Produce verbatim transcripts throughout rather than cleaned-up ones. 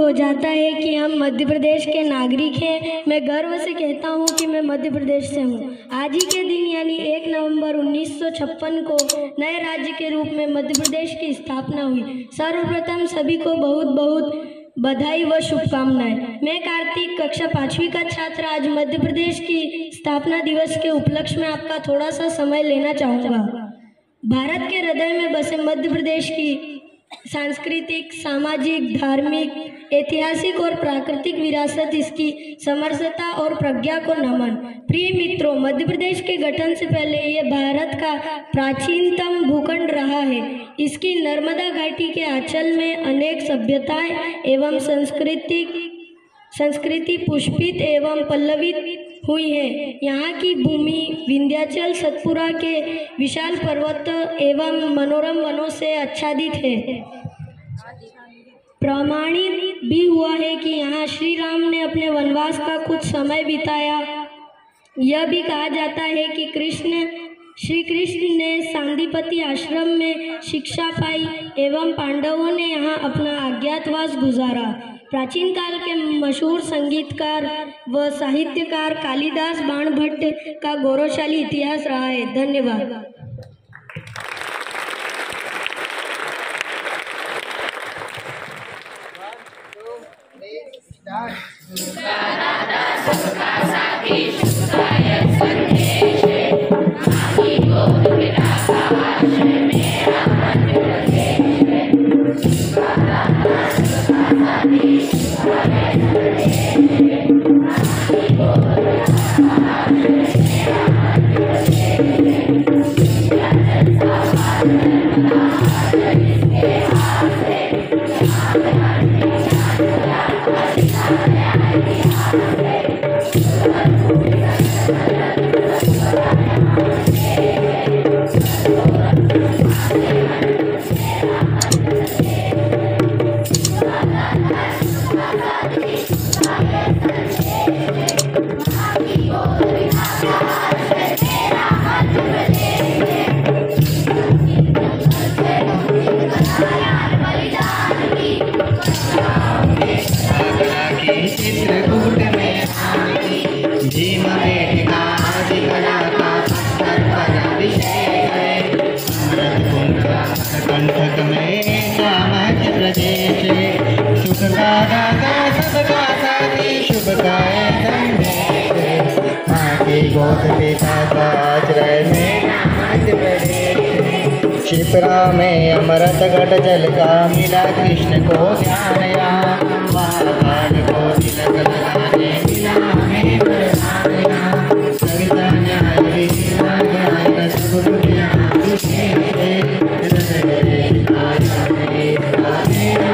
हो जाता है कि हम मध्य प्रदेश के नागरिक हैं। मैं गर्व से कहता हूं कि मैं मध्य प्रदेश से हूं। आज ही के दिन यानी एक नवंबर उन्नीस सौ छप्पन को नए राज्य के रूप में मध्य प्रदेश की स्थापना हुई। सर्वप्रथम सभी को बहुत बहुत बधाई व शुभकामनाएं। मैं कार्तिक, कक्षा पाँचवीं का छात्र, आज मध्य प्रदेश की स्थापना दिवस के उपलक्ष्य में आपका थोड़ा सा समय लेना चाहूँगा। भारत के हृदय में बसे मध्य प्रदेश की सांस्कृतिक, सामाजिक, धार्मिक, ऐतिहासिक और प्राकृतिक विरासत, इसकी समरसता और प्रज्ञा को नमन। प्रिय मित्रों, मध्य प्रदेश के गठन से पहले यह भारत का प्राचीनतम भूखंड रहा है। इसकी नर्मदा घाटी के आंचल में अनेक सभ्यताएं एवं सांस्कृतिक संस्कृति पुष्पित एवं पल्लवित हुई है। यहाँ की भूमि विंध्याचल, सतपुरा के विशाल पर्वत एवं मनोरम वनों से आच्छादित है। प्रमाणित भी हुआ है कि यहाँ श्री राम ने अपने वनवास का कुछ समय बिताया। यह भी कहा जाता है कि कृष्ण श्री कृष्ण ने सांदीपति आश्रम में शिक्षा पाई एवं पांडवों ने यहाँ अपना अज्ञातवास गुजारा। प्राचीन काल के मशहूर संगीतकार व साहित्यकार कालिदास बाणभट्ट का गौरवशाली इतिहास रहा है। धन्यवाद। शिप्रा में अमृत घट जल का मिला कृष्ण को ज्ञान या महाकाल को तिलक लगाने मिला हमें वरदान या सविता न्याय विधिता ज्ञान सब दुनिया विषय हृदय आया मेरा मेरा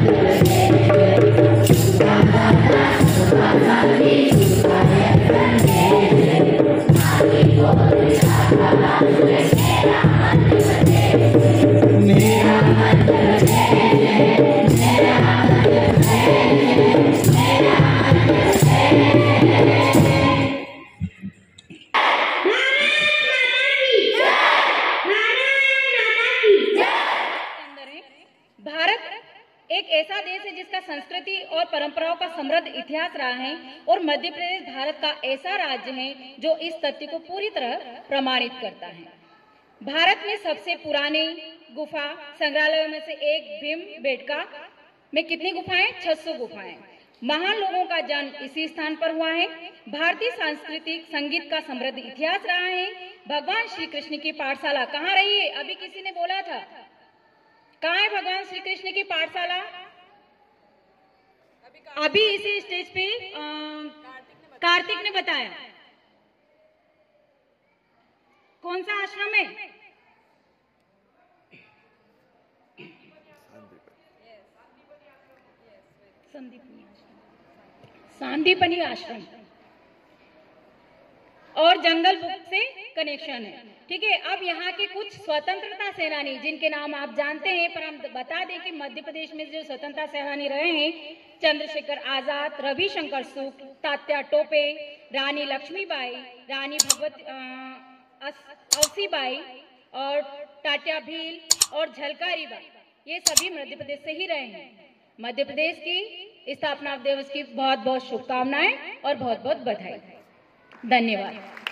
संस्कृति और परंपराओं का समृद्ध इतिहास रहा है और मध्य प्रदेश भारत का ऐसा राज्य है जो इस तथ्य को पूरी तरह प्रमाणित करता है। भारत में सबसे पुराने गुफा संग्रहालयों में से एक भीम बेटका में कितनी गुफाएं? छह सौ गुफाएं। महान लोगों का जन्म इसी स्थान पर हुआ है। भारतीय सांस्कृतिक संगीत का समृद्ध इतिहास रहा है। भगवान श्री कृष्ण की पाठशाला कहाँ रही है? अभी किसी ने बोला था, कहाँ है भगवान श्री कृष्ण की पाठशाला? अभी इसी स्टेज पे आ, कार्तिक ने बताया। कौन सा आश्रम है? सांदीपनी आश्रम और जंगल बुक से कनेक्शन है। ठीक है, अब यहाँ के कुछ स्वतंत्रता सेनानी जिनके नाम आप जानते हैं, पर हम बता दें कि मध्य प्रदेश में जो स्वतंत्रता सेनानी रहे हैं, चंद्रशेखर आजाद, रविशंकर शुक्ल, तात्या टोपे, रानी लक्ष्मीबाई, रानी भगवती अवसीबाई और टाट्या भील और झलकारी बाई, ये सभी मध्य प्रदेश से ही रहे हैं। मध्य प्रदेश की स्थापना दिवस की बहुत बहुत शुभकामनाएं और बहुत बहुत बधाई। धन्यवाद।